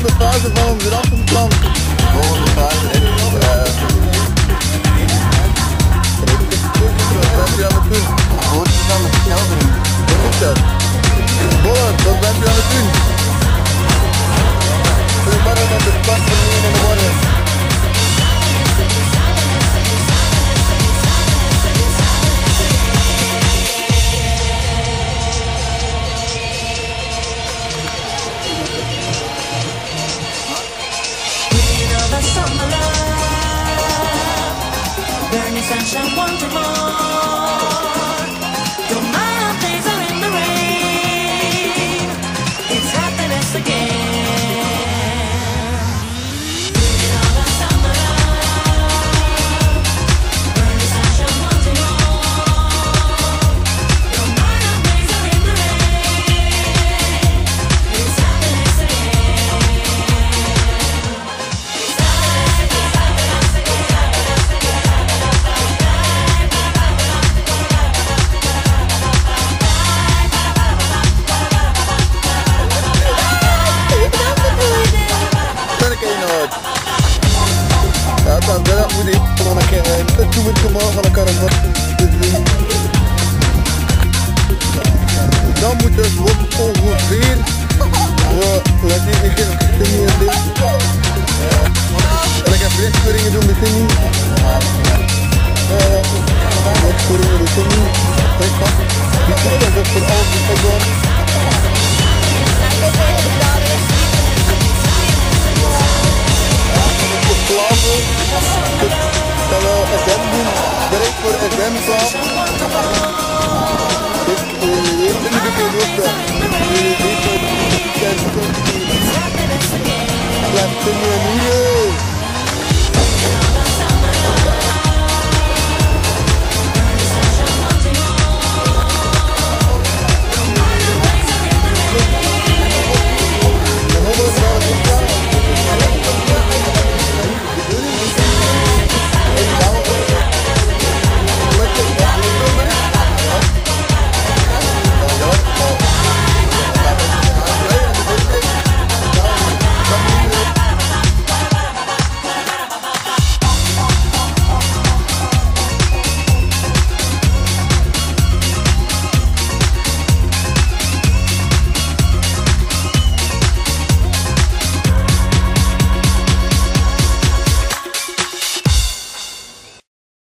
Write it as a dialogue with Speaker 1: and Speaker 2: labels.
Speaker 1: volgende fase van ons rassenplan. De volgende fase is... wat ben je aan het doen? Hoort je aan het schilderen? Wat is dat? Bolle, wat ben je aan het doen? Goedemorgen op de stad van 9 in de morgen.
Speaker 2: Sunshine, want it more. Don't mind our days are in the rain. It's happiness again. Bringing all the summer love. Burning sunshine, want it more. Don't mind our days are in the rain. It's happiness again. It's happiness again.
Speaker 1: Ja, dan moet ik gewoon een keer een toekomst van de caravan. Dan moet het ongeveer, laat je niet in en ik heb rechtsperingen doen met Cindy. Rechtsperingen met Cindy. Dat is voor alles die ik doe. Slapen, dat we SM doen, direct voor SM slapen. Dus je weet niet hoeveel nood je weet wat blijft in je nieuwe.